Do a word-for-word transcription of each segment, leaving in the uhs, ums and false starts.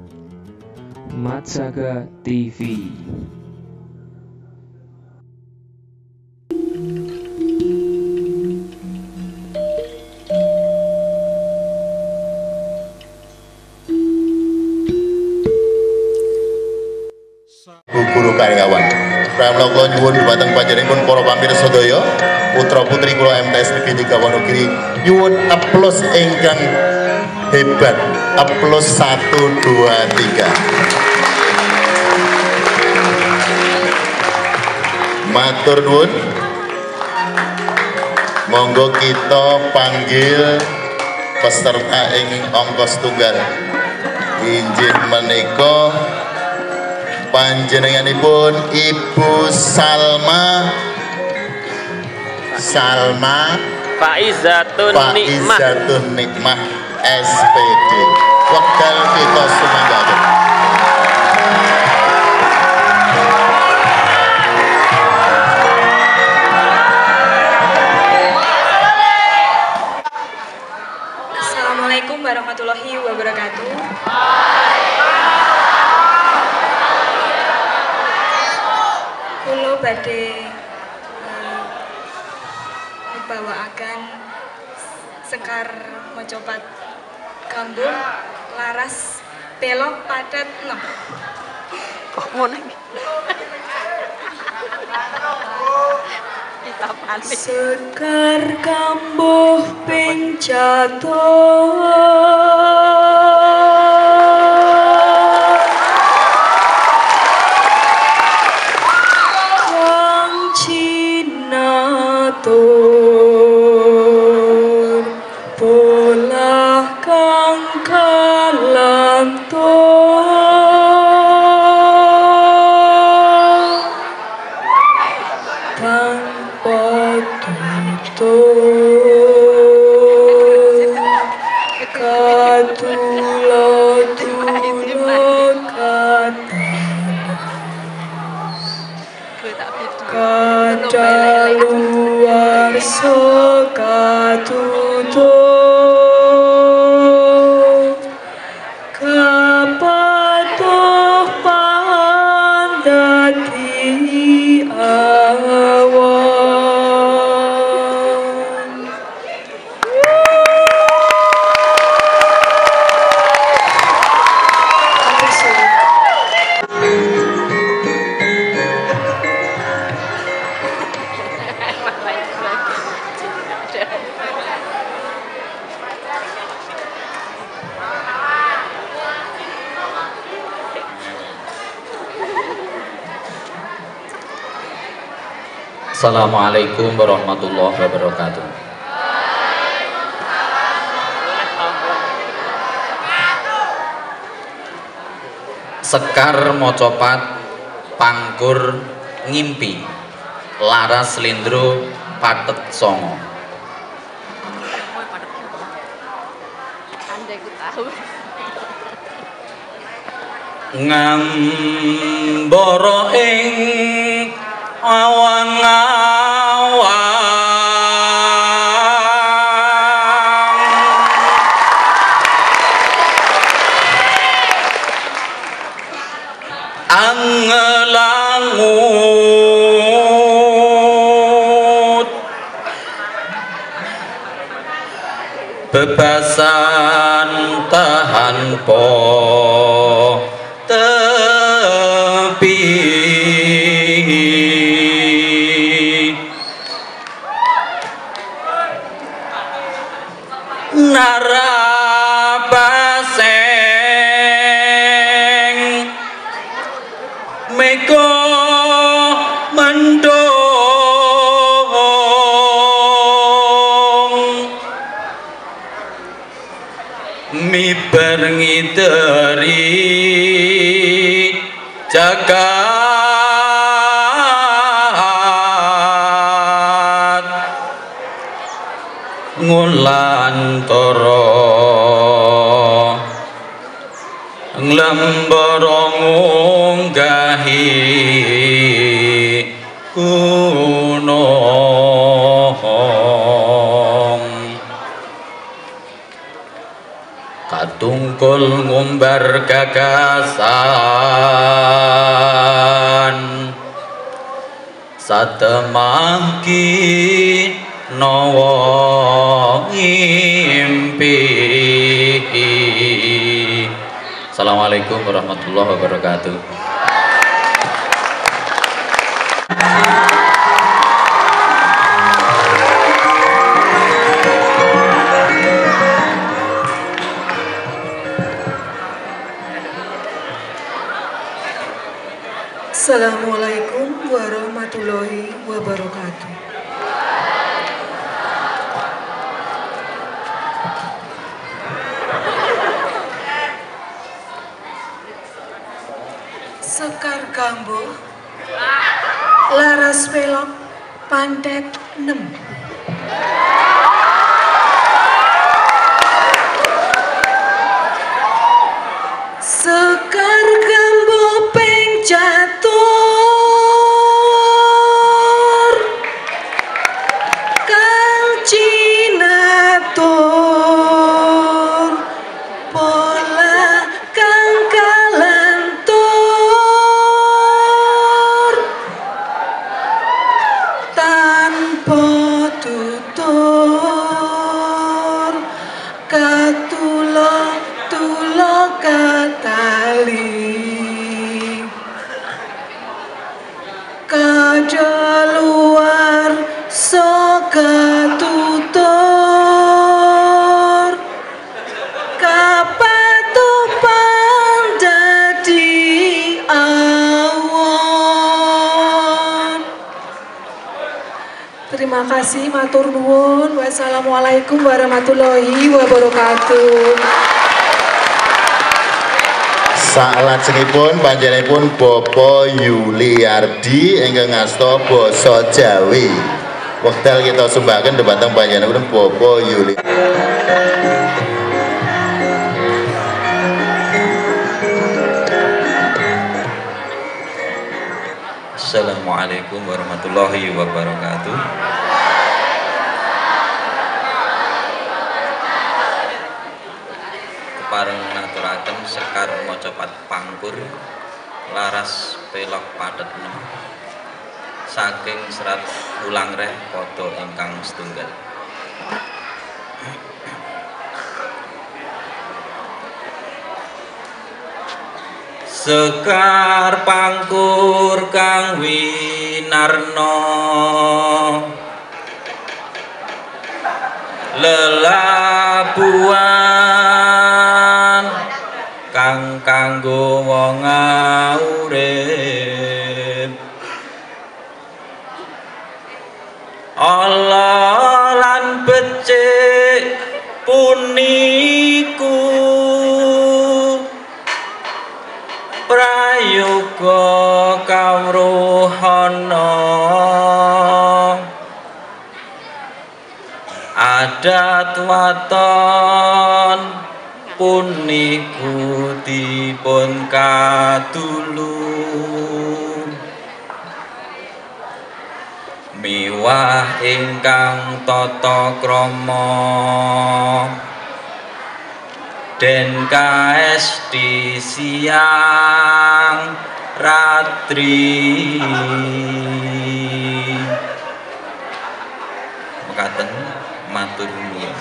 Matsaga T V. Guru karyawan pramila kula nyuwun dhumateng panjenenganipun para pamirsa sedaya, putra putri kula M T S Negeri tiga Wonogiri nyuwun aplaus ingkang hebat. Aplaus satu dua tiga. Matur nuwun. Monggo kita panggil peserta ing angka setunggal. Injih menika panjenenganipun Ibu Salma Salma Faizatun Nikmah Faizatun Nikmah S P D. Wekdal kita sumanggaken. Assalamualaikum warahmatullahi wabarakatuh. Kulo badhe uh, membawaaken Sekar Mojopat Gambung laras belok padet enam. kok ngono iki Sekar kambuh ping jatuh Wong Cina tur bola kang kalantur tanpa tutur katulo-tulo kadaluwarsa katutur kapatuh pandati awan. Assalamualaikum warahmatullahi wabarakatuh. Sekar Mojopat pangkur ngimpi laras slendro patet songo. Ngambara ing awang-awang angelangut bebasan tahan po tepi narabaseng meko mendong miber ngiteri jagat ngulantara nglembara ngunggahi gunung kadung wangkul ngumbar gagasan satemangki nawa ngimpi. Assalamualaikum warahmatullahi wabarakatuh. Assalamualaikum warahmatullahi wabarakatuh. Sekar Kambo laras pelok pandet enam. Sekar Kambo peng catur kang cinatur pola kang kalantur tanpa tutur katulo tulo katali kajaluar soka tutur kapatupan dadi awon. Terima kasih, matur nuwun. Wassalamualaikum warahmatullahi wabarakatuh. Salajengipun panjenenganipun Bapak Yuliardi ingkang ngasta basa Jawi. Wekdal kita sumbahaken dhumateng panjenenganipun Bapak Yuli. Assalamualaikum warahmatullahi wabarakatuh. Kepareng ngaturaken Sekar Mojopat Pangkur laras pelok padet enam saking serat ulang reh pada ingkang setunggal. Sekar Pangkur kang winarno lelabuhan kang kanggo wong urip Allah lan becik puniku prayoga kawruhana adat waton puniku dipun katulung miwah ingkang tata krama den kaes di siang ratri mekaten matur nuwun.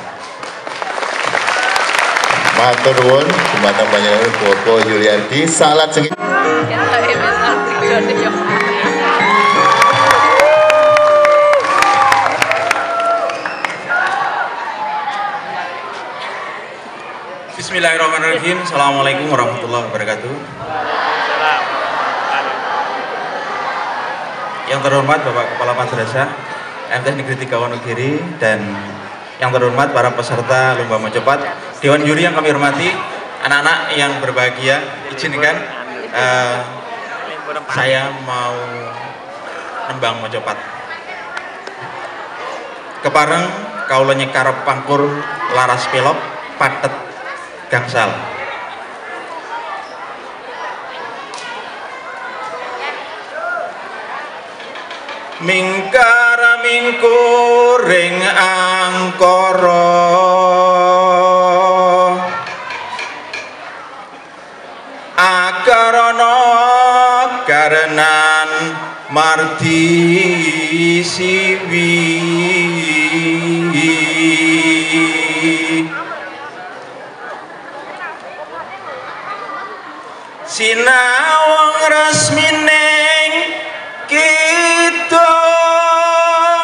Matur nuwun dhumateng panjenengan Bapak Yuliardi. Salajengipun Bismillahirrahmanirrahim. Assalamualaikum warahmatullahi wabarakatuh. Yang terhormat Bapak Kepala Madrasah M T S Negeri tiga Wonogiri dan yang terhormat para peserta lomba mojopat, Dewan Juri yang kami hormati, anak-anak yang berbahagia, izinkan uh, saya mau nembang mojopat. Kepareng kaula nyekar pangkur laras pelok patet gangsal. Mingkara mingkuring angkara akarana karenan mardi siwi sinawang resmining kidung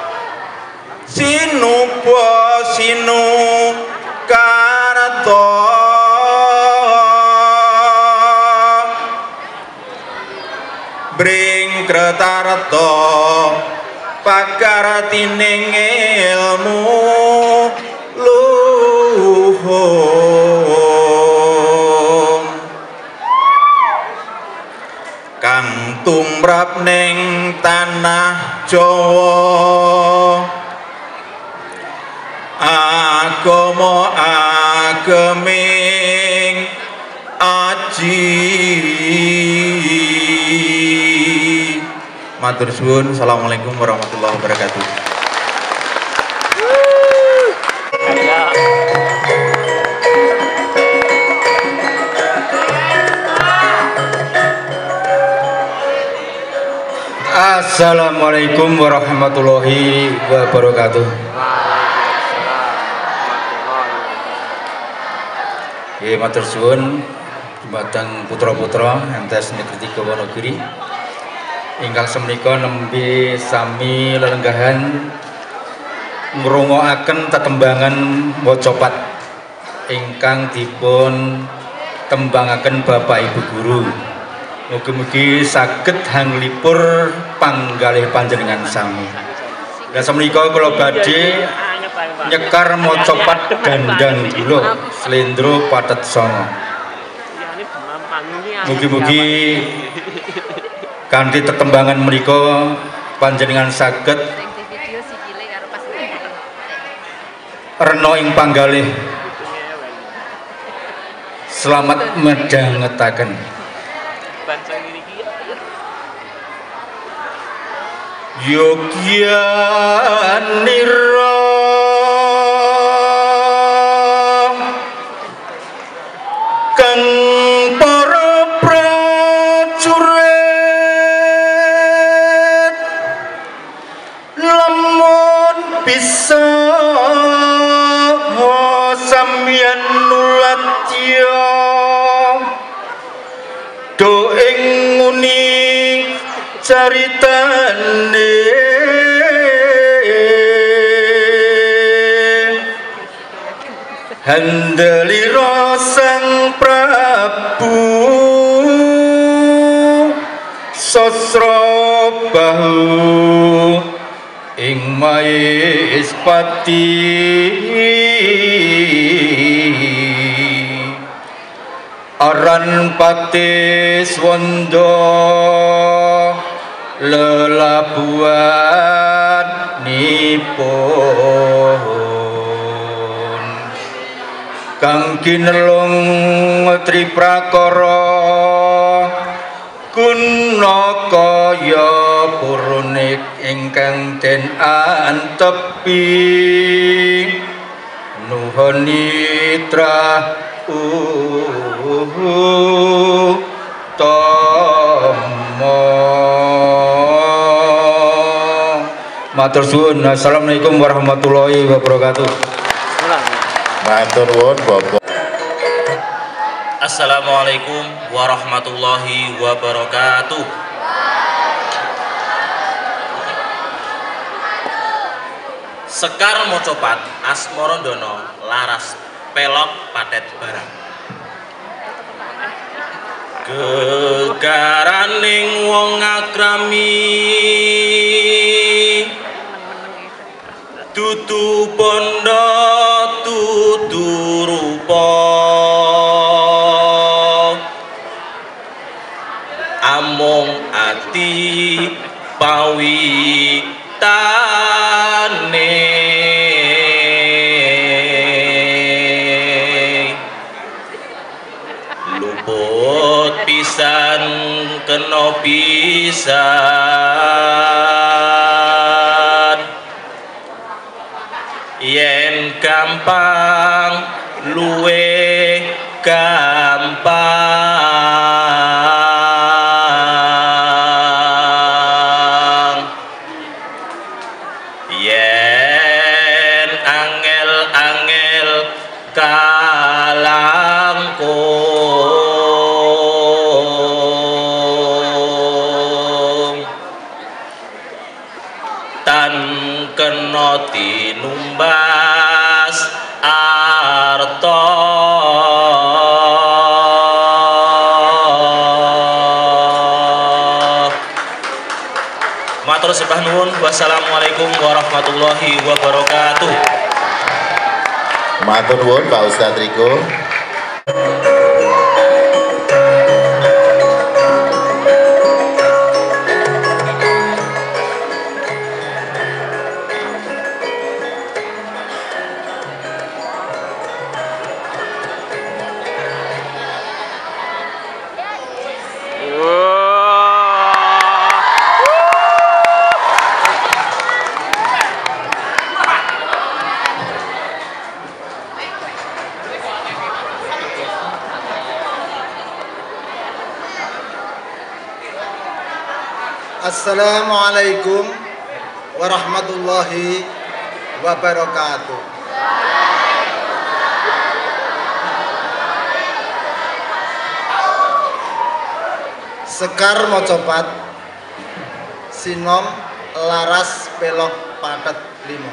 sinupa sinu karto bring kretarto pakaratining ilmu luhung kang tumrap ning tanah Jawa agama ageming aji. Matur suwun. Assalamualaikum warahmatullahi wabarakatuh. Assalamualaikum warahmatullahi wabarakatuh. Ya, matur suwun dumateng putra-putra M T S Negeri tiga Wonogiri ingkang semenika nembe sami lelenggahan ngrungokaken tetembangan mocopat ingkang dipun tembangaken Bapak Ibu Guru. Mugi-mugi saged hanglipur panggalih panjenengan sami. Lah semenika kula badhe nyekar mocopat dandang gula slendro patet songo. Mugi-mugi kanthi tetembangan menika panjenengan saged rena ing panggalih selamat medhangetaken. Yogya nira kang para prajurit lamun bisa sampeyan nulatya do ing nguni caritane handelira Sang Prabu sasra bahu ing Maespati aran Patis Wanda lelabuhan nipun kang kinelung triprakara gunakaya purunik ingkang den antepi nuhun nitra utama. Matur suwun. Assalamualaikum warahmatullahi wabarakatuh. Matur nuwun Bapak. Assalamualaikum warahmatullahi wabarakatuh. Sekar mocopat asmarandono laras pelok patet barang gegaraning wong akrami dudu bondo dudu rupa amung ati pawitane luput pisan kena pisan yen gampang luwe gampang Matur sembah nuwun. Wassalamualaikum warahmatullahi wabarakatuh. Matur nuwun Pak Ustadz Riko. Assalamualaikum warahmatullahi wabarakatuh. Sekar mocopat sinom laras pelok patet limo.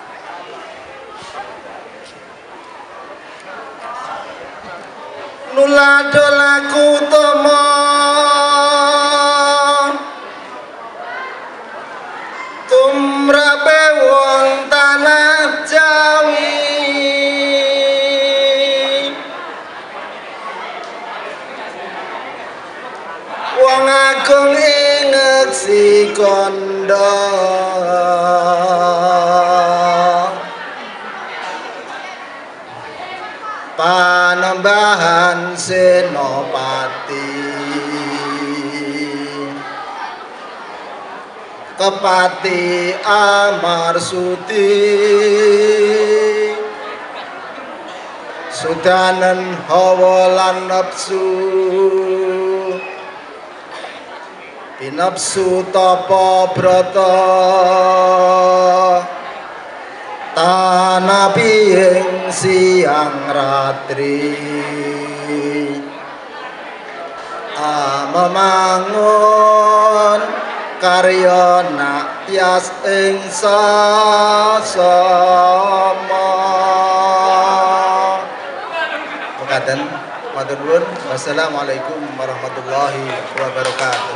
Nulado laku tomo tumrape wong tanah Jawi, wong agung inget si kondo, Panembahan Senopati, Kepati Amarsudi, Sudanen hawa lan nafsu, binafsu tapa brata, tanapi ing siang ratri, amemangun karya nakyas ing sasama. Mekaten matur nuwun. Wassalamualaikum warahmatullahi wabarakatuh.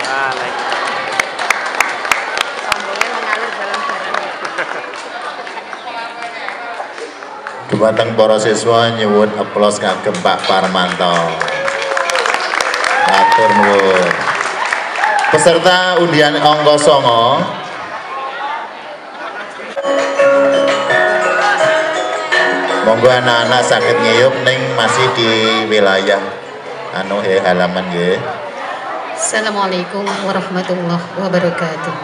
Dumateng para siswa nyuwun aplaus kagem Pak Parmanto. Matur nuwun. Peserta undian angka songo monggo anak-anak sakit ngiyup ning masih di wilayah anu he halaman nggih. Assalamualaikum warahmatullahi wabarakatuh.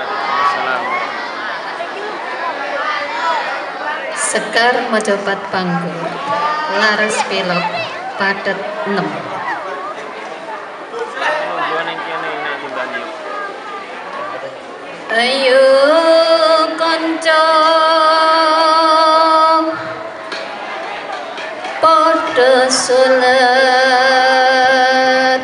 Sekar mojopat panggung laras pelok padet enam. Ayo kanca padha salat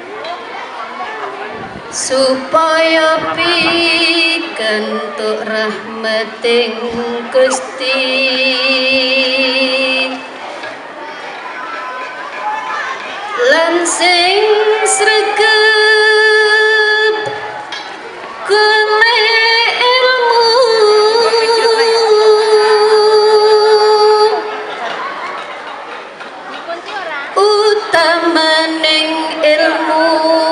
supaya pikantuk rahmating Gusti, lan sing sregep golek ilmu utamaning ilmu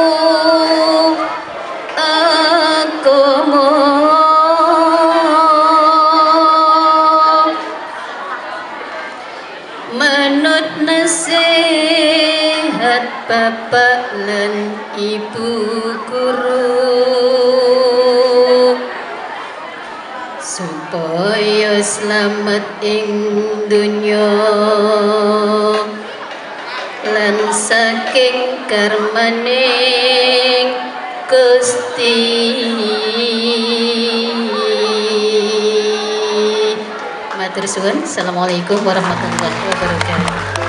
agama, manut nasihat bapak lan ibu guru, supaya selamat ing dunya lan saking karmaning Gusti. Matur suwun. Assalamualaikum warahmatullahi wabarakatuh.